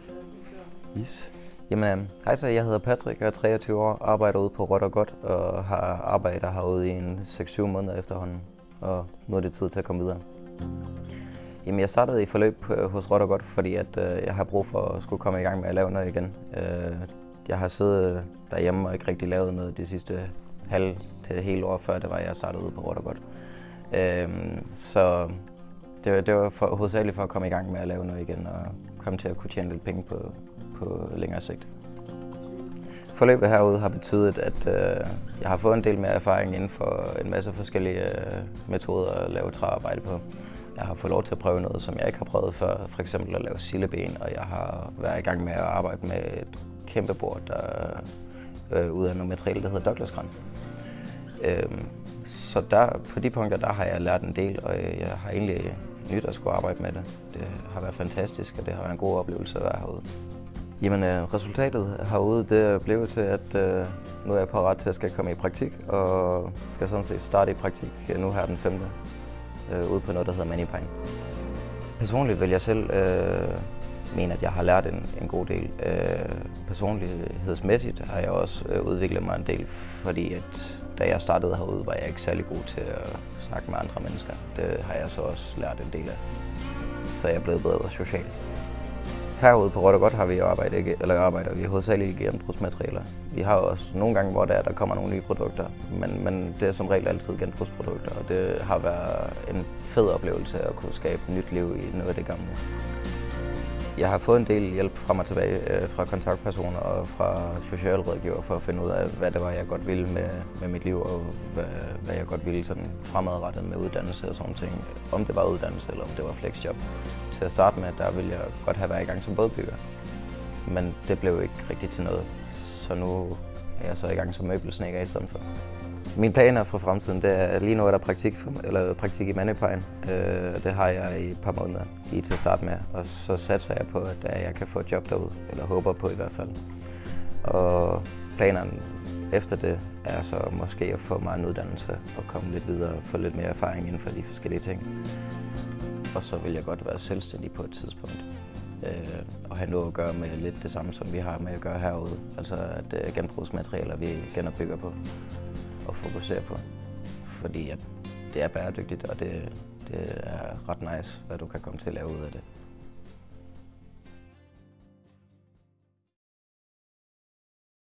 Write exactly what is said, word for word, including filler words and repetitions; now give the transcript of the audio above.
Yes. Jamen, hej så, jeg hedder Patrick, jeg er treogtyve år, arbejder ude på Råt og Godt og har arbejdet herude i en seks syv måneder efterhånden, og nu er det tid til at komme videre. Jamen, jeg startede i forløb hos Råt og Godt, fordi at, øh, jeg har brug for at skulle komme i gang med at lave noget igen. Øh, jeg har siddet derhjemme og ikke rigtig lavet noget de sidste halv til hele år før, det var jeg startede ude på Råt og Godt. Øh, så det var, det var for, hovedsageligt for at komme i gang med at lave noget igen og komme til at kunne tjene lidt penge på, på længere sigt. Forløbet herude har betydet, at øh, jeg har fået en del mere erfaring inden for en masse forskellige øh, metoder at lave træarbejde på. Jeg har fået lov til at prøve noget, som jeg ikke har prøvet før, for eksempel at lave silleben, og jeg har været i gang med at arbejde med et kæmpe bord, der øh, ud af noget materiale, der hedder Douglas-gran. Øh, så der, på de punkter der har jeg lært en del, og jeg har egentlig nyt at skulle arbejde med det. Det har været fantastisk, og det har været en god oplevelse at være herude. Jamen, resultatet herude, det blev til, at øh, nu er jeg parat til at skal komme i praktik, og skal sådan set starte i praktik nu her den femte Øh, ude på noget, der hedder Manipine. Personligt vil jeg selv øh, mene, at jeg har lært en, en god del. Øh, personlighedsmæssigt har jeg også øh, udviklet mig en del, fordi at da jeg startede herude, var jeg ikke særlig god til at snakke med andre mennesker. Det har jeg så også lært en del af. Så jeg er blevet bedre socialt. Herude på Råt og Godt har vi arbejdet, eller arbejder vi hovedsageligt i genbrugsmaterialer. Vi har også nogle gange, hvor der, der kommer nogle nye produkter, men, men det er som regel altid genbrugsprodukter, og det har været en fed oplevelse at kunne skabe nyt liv i noget af det gamle. Jeg har fået en del hjælp frem og tilbage øh, fra kontaktpersoner og fra socialrådgiver for at finde ud af, hvad det var, jeg godt ville med, med mit liv, og hvad, hvad jeg godt ville sådan fremadrettet med uddannelse og sådan ting. Om det var uddannelse eller om det var flexjob. Til at starte med, der ville jeg godt have været i gang som bådbygger, men det blev ikke rigtig til noget, så nu er jeg så i gang som møbelsnedker i stedet for. Mine planer for fremtiden, det er lige nu er der praktik, for, eller praktik i Manipine. Øh, det har jeg i et par måneder i til at starte med, og så satser jeg på, at jeg kan få et job derude, eller håber på i hvert fald. Og planerne efter det er så måske at få mig en uddannelse og komme lidt videre og få lidt mere erfaring inden for de forskellige ting. Og så vil jeg godt være selvstændig på et tidspunkt. Øh, og have noget at gøre med lidt det samme, som vi har med at gøre herude. Altså at øh, genbrugsmaterialer, vi genopbygger på og fokuserer på. Fordi at det er bæredygtigt, og det, det er ret nice, hvad du kan komme til at lave ud af det.